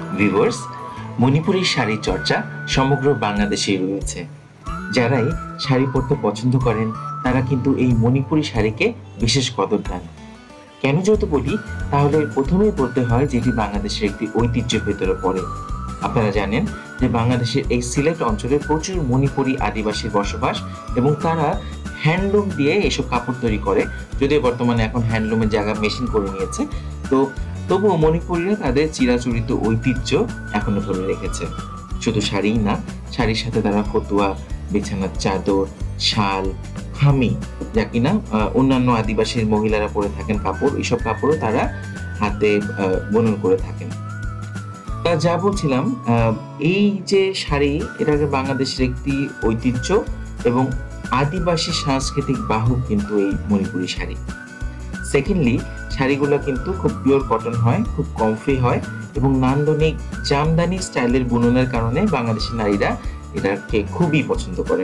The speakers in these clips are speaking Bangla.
ভিউয়ার্স, মণিপুরি শাড়ি চর্চা সমগ্র বাংলাদেশেই রয়েছে। যারাই শাড়ি পরতে পছন্দ করেন তারা কিন্তু এই মণিপুরি শাড়িকে বিশেষ কদর দেন। কেন যেহেতু বলি, তাহলে প্রথমেই বলতে হয় যেটি বাংলাদেশের একটি ঐতিহ্যের ভেতরে পড়ে। আপনারা জানেন যে বাংলাদেশের এই সিলেট অঞ্চলে প্রচুর মণিপুরি আদিবাসীর বসবাস এবং তারা হ্যান্ডলুম দিয়ে এসব কাপড় তৈরি করে। যদিও বর্তমানে এখন হ্যান্ডলুমের জায়গা মেশিন করে নিয়েছে, তো তবুও মণিপুরীরা তাদের চিরাচরিত ঐতিহ্য এখনো ধরে রেখেছে। শুধু শাড়িই না, শাড়ির সাথে তারা ফতুয়া, বিছানার চাদর, শাল, হামি, যা কিনা অন্যান্য আদিবাসী মহিলারা পরে থাকেন কাপড়, এইসব কাপড়ও তারা হাতে বুনন করে থাকেন। তা যা বলছিলাম, এই যে শাড়ি, এটাকে বাংলাদেশের একটি ঐতিহ্য এবং আদিবাসী সাংস্কৃতিক বাহক কিন্তু এই মণিপুরি শাড়ি। সেকেন্ডলি, শাড়িগুলো কিন্তু খুব পিওর কটন হয়, খুব কমফি হয় এবং নান্দনিক জামদানি স্টাইলের বুননের কারণে বাংলাদেশি নারীরা এটাকে খুবই পছন্দ করে।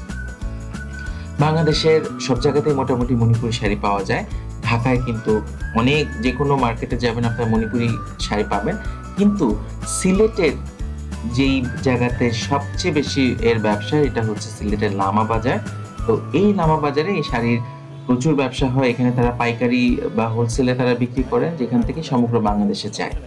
বাংলাদেশের সব জায়গাতেই মোটামুটি মণিপুরি শাড়ি পাওয়া যায়। ঢাকায় কিন্তু অনেক, যে কোনো মার্কেটে যাবেন আপনার মণিপুরি শাড়ি পাবেন, কিন্তু সিলেটের যেই জায়গাতে সবচেয়ে বেশি এর ব্যবসা, এটা হচ্ছে সিলেটের লামা বাজার। তো এই লামা বাজারে এই শাড়ির প্রচুর ব্যবসা হয়। এখানে তারা পাইকারি বা হোলসেলে তারা বিক্রি করে, যেখান থেকে সমগ্র বাংলাদেশে যায়।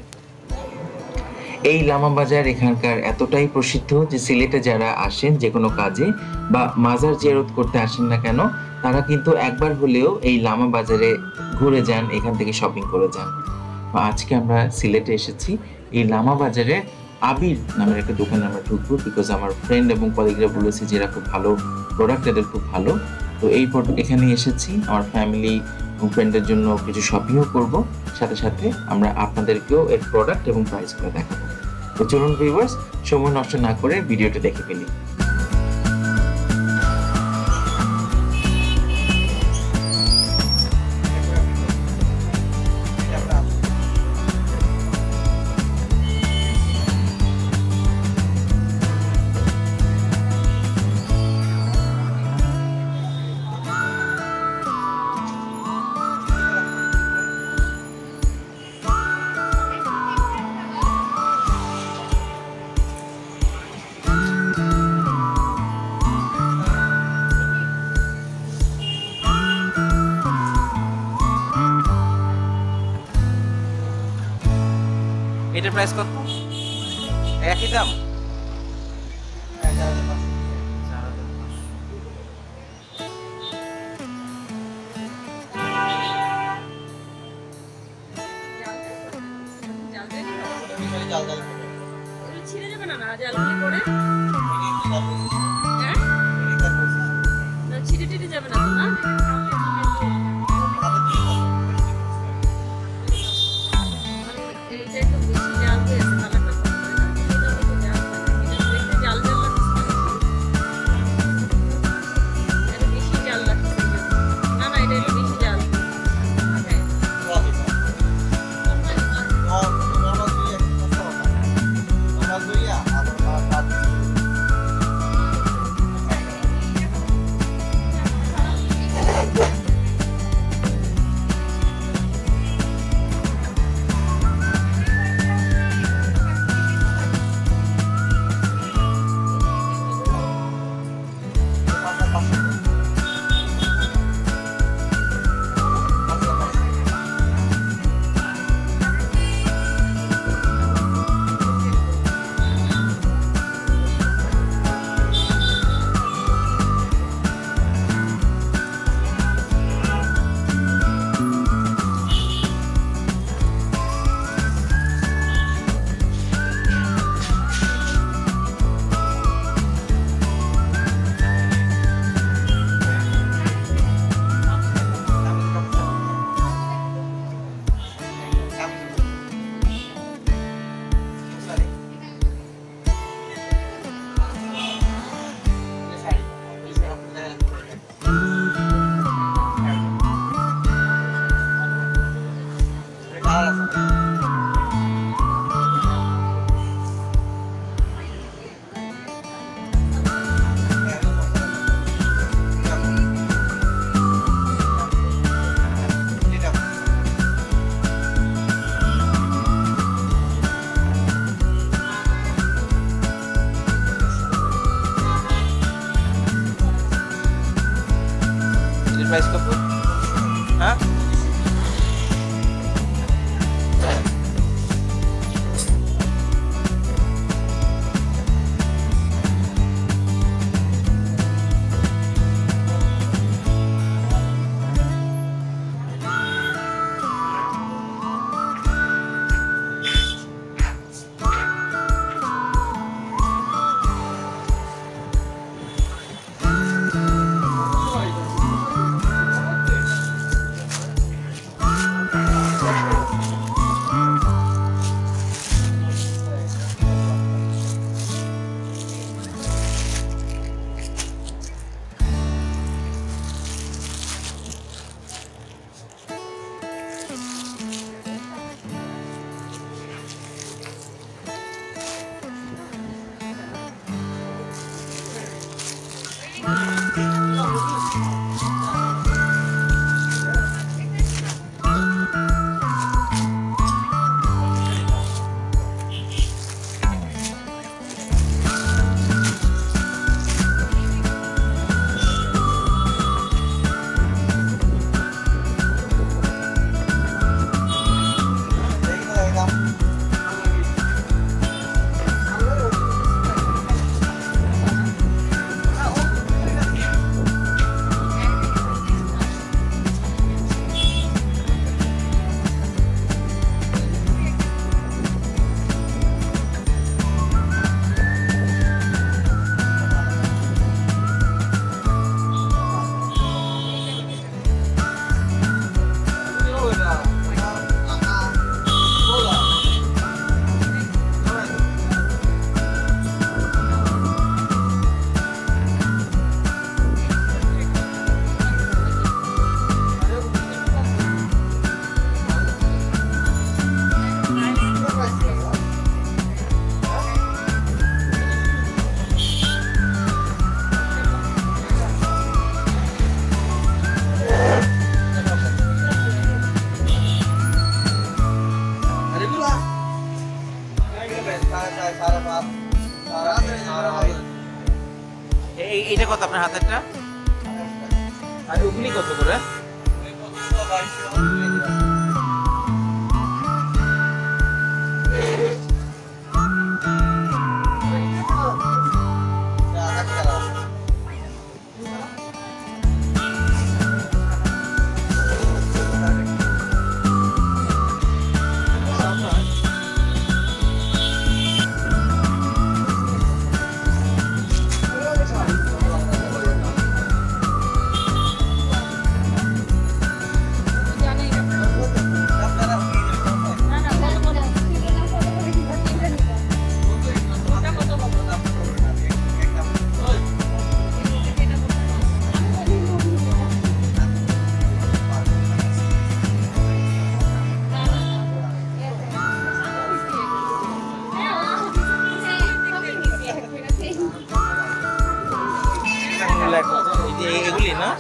এই লামা বাজার এখানকার এতটাই প্রসিদ্ধ যে সিলেটে যারা আসেন যে কোনো কাজে বা মাজার জিয়ারত করতে আসেন না কেন, তারা কিন্তু একবার হলেও এই লামা বাজারে ঘুরে যান, এখান থেকে শপিং করে যান। আজকে আমরা সিলেটে এসেছি, এই লামা বাজারে আবির নামের একটা দোকানে আমরা ঢুকবো, বিকজ আমার ফ্রেন্ড এবং কলিগরা বলেছে যে এরা খুব ভালো প্রোডাক্ট, এদের খুব ভালো। তো এই এখানে এসেছি আমার ফ্যামিলি এবং ফ্রেন্ডের জন্য কিছু শপিংও করব, সাথে সাথে আমরা আপনাদেরকেও এর প্রোডাক্ট এবং প্রাইসগুলো দেখাবো। তো চলুন ভিউয়ার্স, সময় নষ্ট না করে ভিডিওটা দেখে ফেলি। এটার প্রাইস কত? একই দাম? ছিঁড়ে যাবে না, না জালগুলি করে ছিঁড়ে টিড়ে যাবে না তো, না? প্রাইস কত? হ্যাঁ এইটা কত আপনার হাতেরটা? আর ওগুলি কত করে? এগুলি না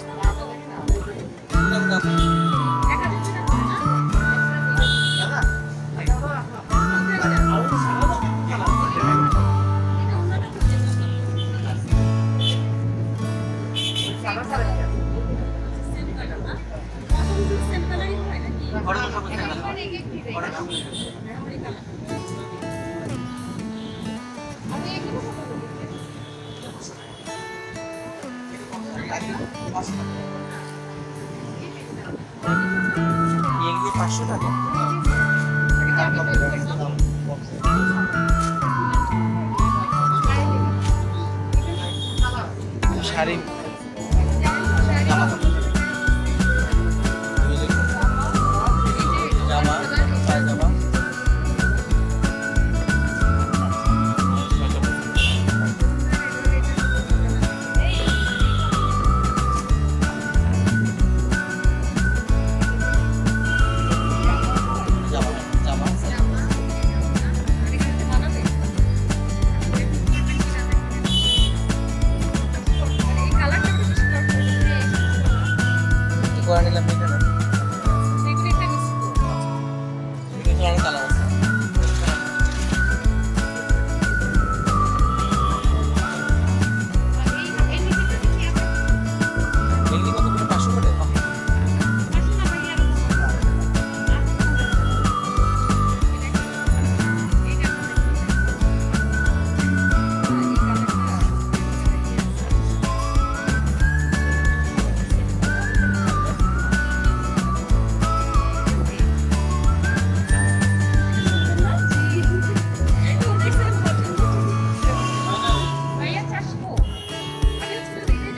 এগুলি 500 টাকা। শাড়ি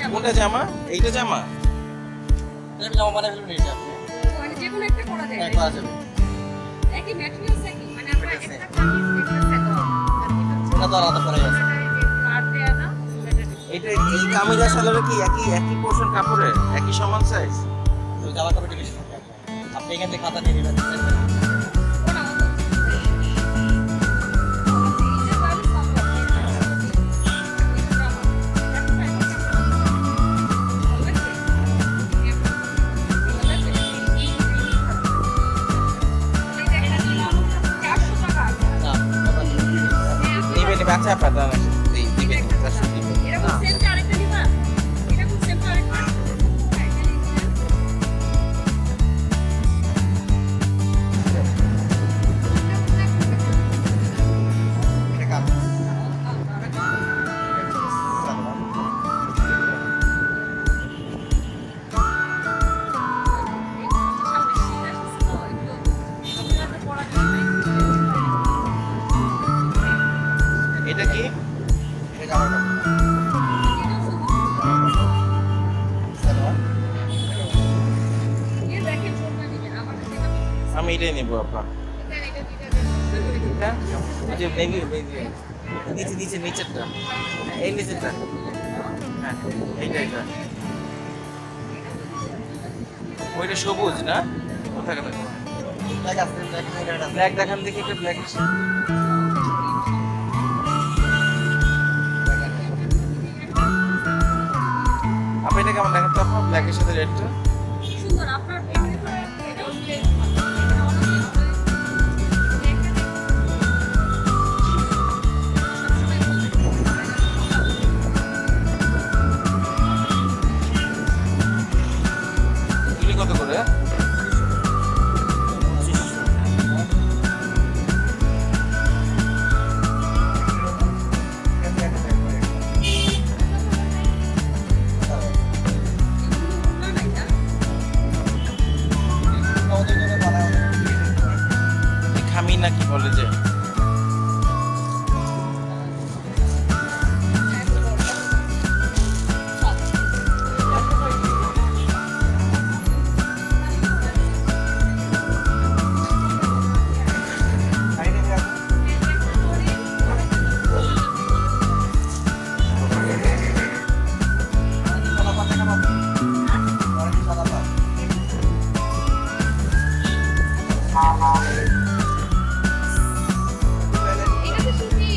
কোনটা জামা? এইটা জামা? এটা জামা বানাই ফেলবেন এটা আপনি। মানে যে কোনো একটা করা যায়। হ্যাঁ, করা যাবে। একই ম্যাটেরিয়ালস একই মানে আমরা একটা কামিজ একটা সেট ওটা তো আলাদা করা যাবে। কাট দেয়া না এটা এই কামিজ আর সালোয়ার কি একই পোর্শন কাপড়ের? একই সমান সাইজ? ওই জামা কাপড়টা বেশি থাকে আপনার। আপনি এখান থেকে খাতা নিয়ে নেবেন। ওটা মতো এই যে বাইরে না, ব্যাপার না। নিবে নিবে আচ্ছা পাতা দিবে চারশো দিবে এরকম সেম আরেকটা নিবা এরকম সেম আরেকটা এটা কাপ। এটা কি? এটা জামা কাপড়। সালোয়ার। আমি এটাই নেবো আপা। এটা এই যে নেভি নিচে নিচে নিচেরটা এই নিচেরটা হ্যাঁ এইটা ওইটা সবুজ না কোথায় গেল ব্ল্যাক আছে, ব্ল্যাক নেই, রেড আছে। ব্ল্যাক দেখান দেখি একটা ব্ল্যাক আপনি এটা কেমন দেখেন তো আপনার ব্ল্যাকের সাথে রেডটা সুন্দর আপনার এটা হচ্ছে এগুলি কত করে ওদের জন্য বানায় ওদের। খামি না কি বলে যে সাইডে দিয়ে আপনি সাদা পাতা কেমন? অনেক সাদা পাতা। এটা তো সুতি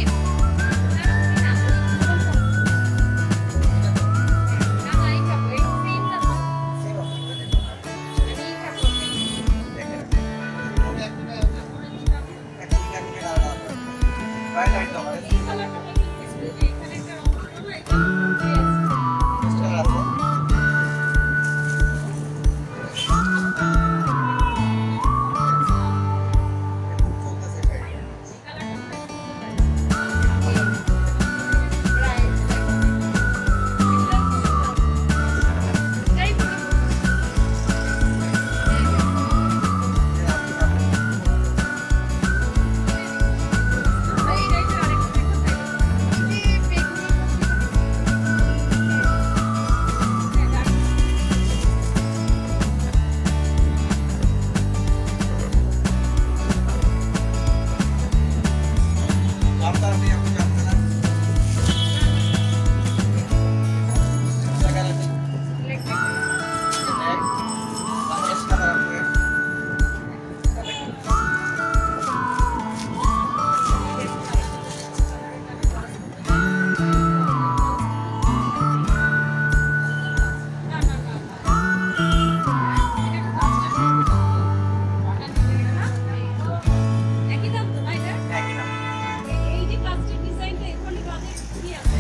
একই দাম তো না এটা এই যে প্লাস্টিক ডিজাইনটা এখানে বাজে কি আছে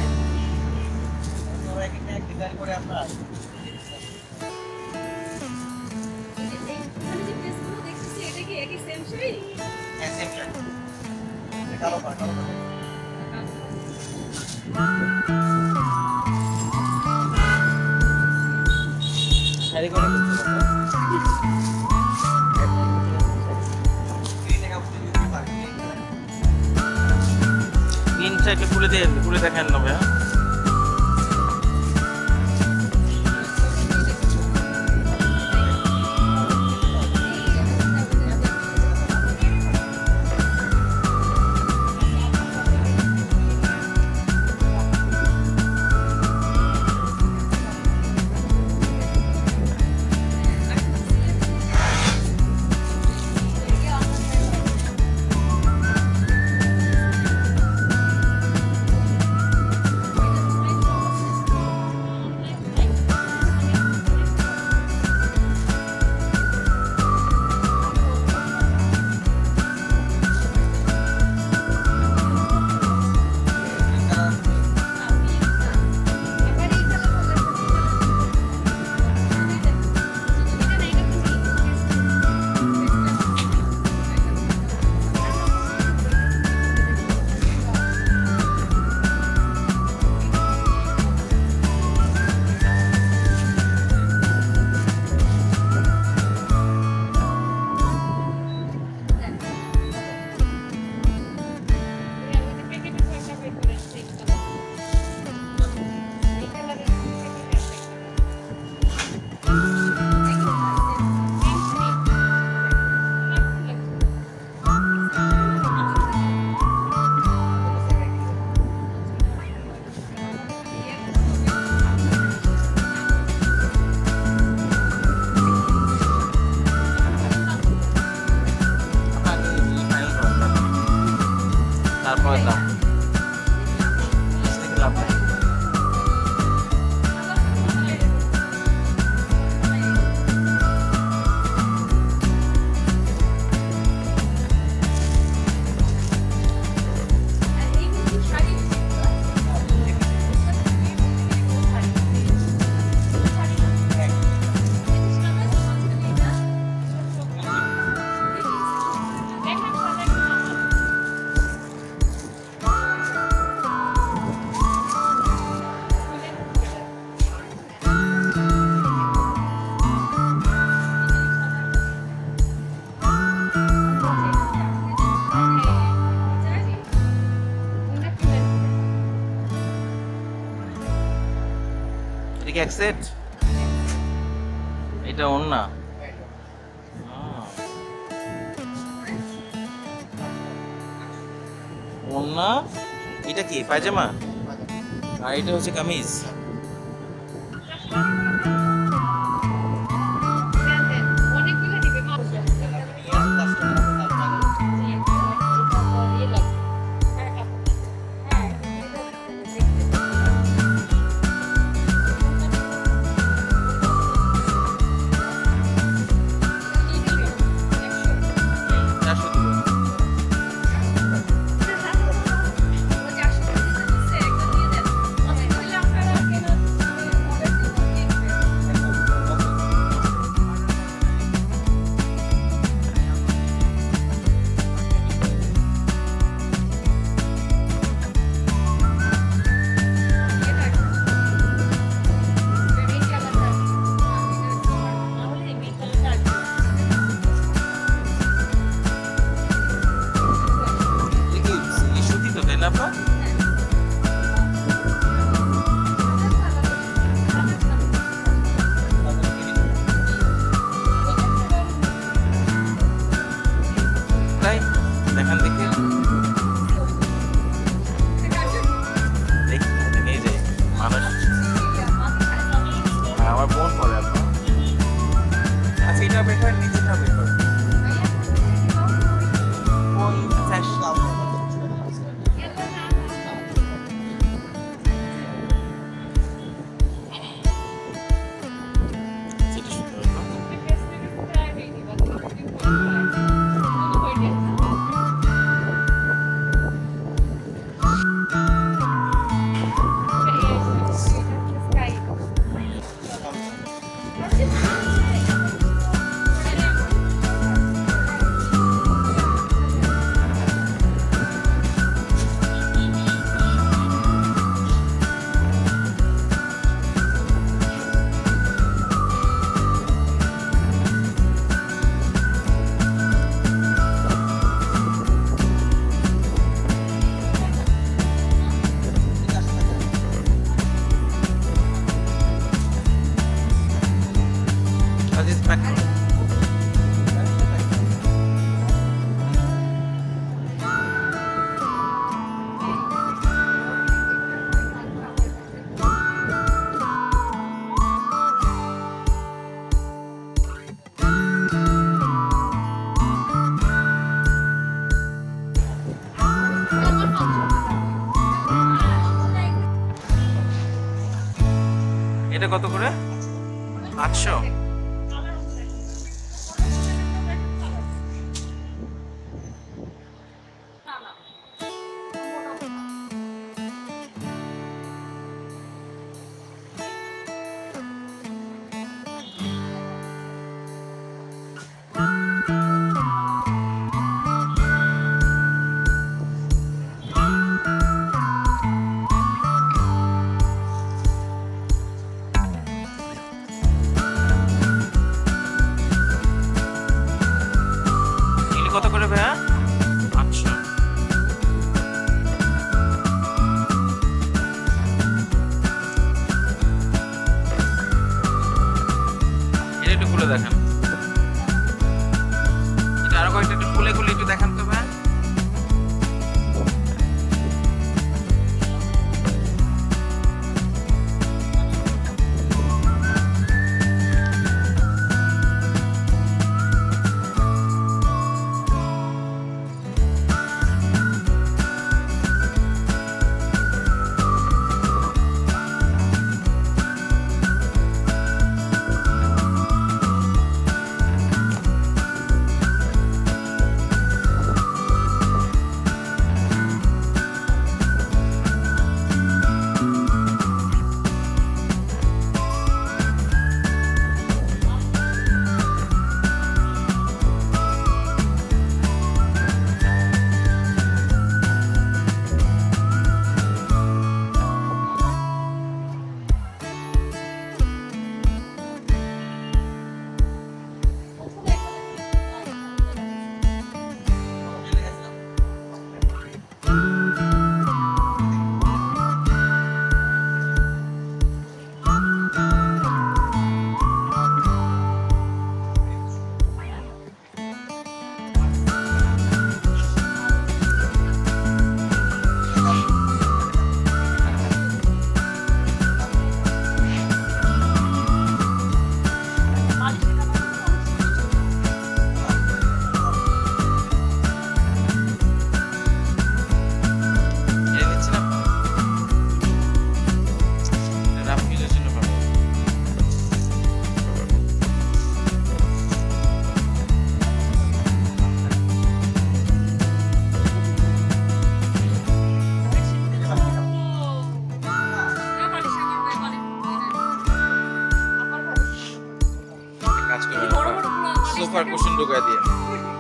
ডিজাইন করে আপনার এখানে যে ড্রেসগুলো দেখতেছি এটা কি একই সেম শাড়ি কালো পাড় কালো পাড় শাড়ি করে তিনটা একটু খুলে দেখেন না ভাইয়া এটা কি এক সেট? এটা ওড়না। ওড়না, এটা কি পায়জামা? আর এটা হচ্ছে কামিজ। অনেকগুলো দিবে মা। সুতি তো, তাই না আপা? তাই দেখান দেখি। দেখি এই যে মানুষ, আমার বোন পরে আপা। আচ্ছা এটা বের করেন, নিচেটা বের করেন। ওই সেটা সুন্দর আপা। This back. এটা কত করে? 800। কত করে ভাইয়া? 800। এটা একটু খুলে দেখান, এটা আরো কয়েকটা একটু খুলে খুলে একটু দেখান তো ভাইয়া। বড় বড় গুলো সোফার কুশন ঢুকাই দিয়ে